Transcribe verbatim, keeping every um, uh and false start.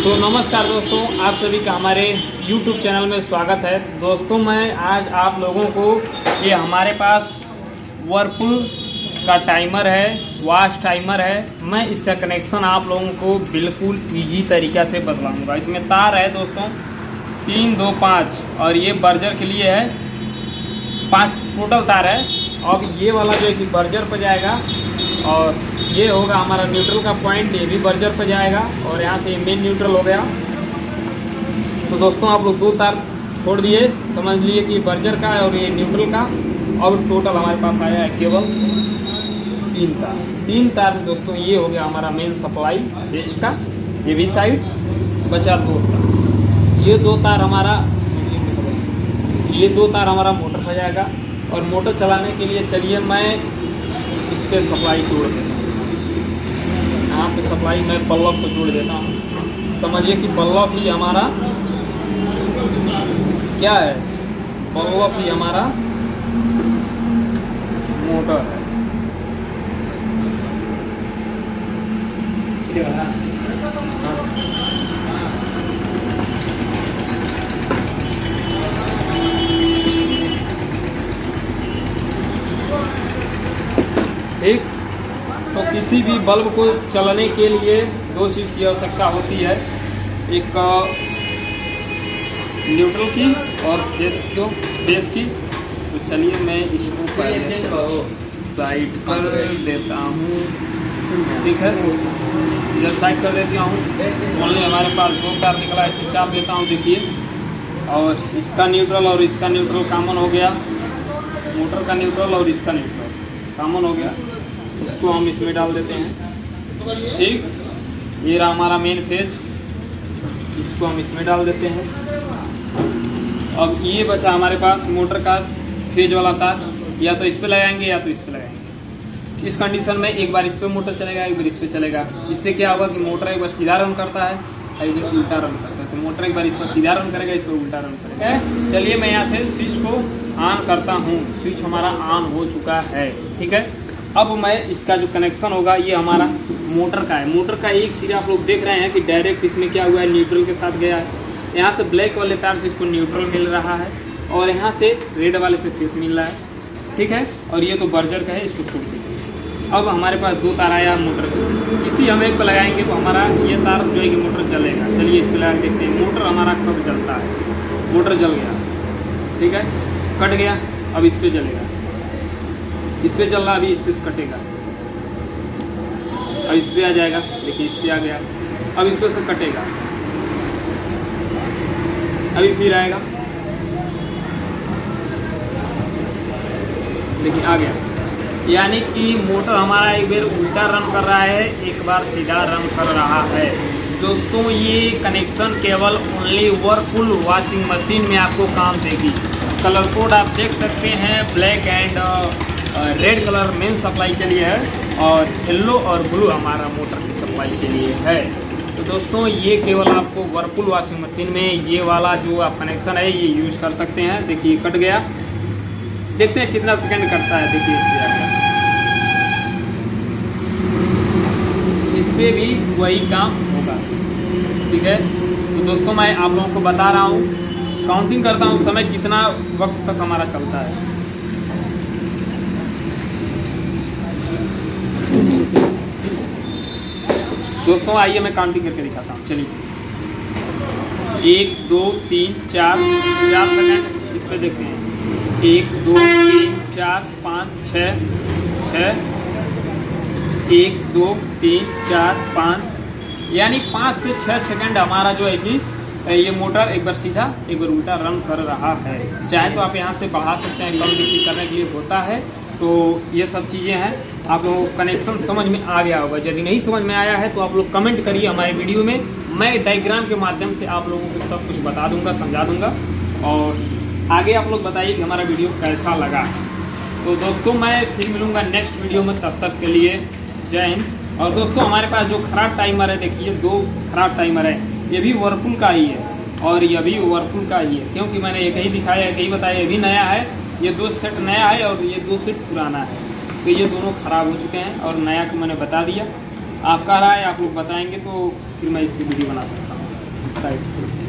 तो नमस्कार दोस्तों, आप सभी का हमारे YouTube चैनल में स्वागत है। दोस्तों मैं आज आप लोगों को ये हमारे पास वर्लपूल का टाइमर है, वॉश टाइमर है। मैं इसका कनेक्शन आप लोगों को बिल्कुल इजी तरीक़ा से बतलाऊंगा। इसमें तार है दोस्तों तीन दो पाँच, और ये बर्जर के लिए है पांच टोटल तार है। अब ये वाला जो है कि बर्जर पर जाएगा, और ये होगा हमारा न्यूट्रल का पॉइंट, ये भी बर्जर पर जाएगा, और यहाँ से मेन न्यूट्रल हो गया। तो दोस्तों आप लोग दो तार छोड़ दिए, समझ लिए कि बर्जर का और ये न्यूट्रल का। और टोटल हमारे पास आया है केवल तीन तार। तीन तार में दोस्तों ये हो गया हमारा मेन सप्लाई बेच का, ये भी साइड बचा दो तार। ये दो तार हमारा ये दो तार हमारा मोटर पर जाएगा, और मोटर चलाने के लिए चलिए मैं इस पर सप्लाई जोड़ देता हूँ। यहाँ पे सप्लाई मैं बल्ब को जोड़ देता हूँ। समझिए कि बल्ब ही हमारा क्या है, बल्ब ही हमारा मोटर है। ठीक, तो किसी भी बल्ब को चलाने के लिए दो चीज़ की आवश्यकता होती है, एक न्यूट्रल की और बेस को बेस की। तो चलिए मैं इसको पहले साइड कर देता हूँ। ठीक है, इधर साइड कर देता हूँ। ओनली हमारे पास दो तार निकला, इसे चाप देता हूँ। देखिए, और इसका न्यूट्रल और इसका न्यूट्रल कॉमन हो गया, मोटर का न्यूट्रल और इसका न्यूट्रल कॉमन हो गया। इसको हम इसमें डाल देते हैं। ठीक, ये रहा हमारा मेन फेज, इसको हम इसमें डाल देते हैं। अब ये बचा हमारे पास मोटर का फेज वाला तार, या तो इस पे लगाएंगे या तो इस पे लगाएंगे। इस कंडीशन में एक बार इस पे मोटर चलेगा, एक बार इस पे चलेगा। इससे क्या होगा कि मोटर एक बार सीधा रन करता है, एक बार उल्टा रन करता है। तो मोटर एक बार इस पर सीधा रन करेगा, इस पर उल्टा रन करेगा। चलिए मैं यहाँ से स्विच को ऑन करता हूँ। स्विच हमारा ऑन हो चुका है। ठीक है, अब मैं इसका जो कनेक्शन होगा ये हमारा मोटर का है। मोटर का एक सिरा आप लोग देख रहे हैं कि डायरेक्ट इसमें क्या हुआ है, न्यूट्रल के साथ गया है। यहाँ से ब्लैक वाले तार से इसको न्यूट्रल मिल रहा है, और यहाँ से रेड वाले से फेस मिल रहा है। ठीक है, और ये तो बर्जर का है, इसको छोड़ दीजिए। अब हमारे पास दो तार आया मोटर का, किसी हम एक पर लगाएंगे तो हमारा ये तार जो है कि मोटर जलेगा। चलिए इस पर लगा देखते हैं मोटर हमारा कब जलता है। मोटर जल गया, ठीक है, कट गया, अब इस पर जलेगा। इस पे चल रहा, अभी इस पे कटेगा, अब इस पे आ जाएगा। देखिए इस पे आ गया, अब इस पे से कटेगा, अभी फिर आएगा। देखिए आ गया। यानी कि मोटर हमारा एक बार उल्टा रन कर रहा है, एक बार सीधा रन कर रहा है। दोस्तों ये कनेक्शन केवल ओनली वर्लपूल वॉशिंग मशीन में आपको काम देगी। कलर कोड आप देख सकते हैं, black and red colour main supply के लिए है, और येलो और ब्लू हमारा मोटर की सप्लाई के लिए है। तो दोस्तों ये केवल आपको वर्लपूल वॉशिंग मशीन में ये वाला जो आप कनेक्शन है ये यूज कर सकते हैं। देखिए कट गया, देखते हैं कितना सेकंड करता है। देखिए इस पर इस पर भी वही काम होगा। ठीक है, तो दोस्तों मैं आप लोगों को बता रहा हूँ, काउंटिंग करता हूँ समय कितना वक्त तक हमारा चलता है। दोस्तों आइए मैं काउंटिंग करके दिखाता हूँ। चलिए, एक दो तीन चार चार सेकंड इस पे देखते हैं। एक दो तीन चार पाँच छः छः, एक दो तीन चार पाँच, यानी पाँच से छः सेकंड हमारा जो है कि ये मोटर एक बार सीधा एक बार उल्टा रन कर रहा है। चाहे तो आप यहाँ से बढ़ा सकते हैं, कम बेसी करने के लिए होता है। तो ये सब चीज़ें हैं, आप लोगों को कनेक्शन समझ में आ गया होगा। यदि नहीं समझ में आया है तो आप लोग कमेंट करिए हमारे वीडियो में, मैं डायग्राम के माध्यम से आप लोगों को सब कुछ बता दूंगा, समझा दूंगा। और आगे आप लोग बताइए कि हमारा वीडियो कैसा लगा। तो दोस्तों मैं फिर मिलूँगा नेक्स्ट वीडियो में, तब तक के लिए जय हिंद। और दोस्तों हमारे पास जो खराब टाइमर है, देखिए दो खराब टाइमर है, ये भी वर्लपूल का ही है और ये भी वर्लपूल का ही है, क्योंकि मैंने एक ही दिखाया, एक ही बताया। ये भी नया है, ये दो सेट नया है और ये दो सेट पुराना है। तो ये दोनों ख़राब हो चुके हैं और नया को मैंने बता दिया। आपका राय आप लोग बताएंगे तो फिर मैं इस पर वीडियो बना सकता हूँ। साइड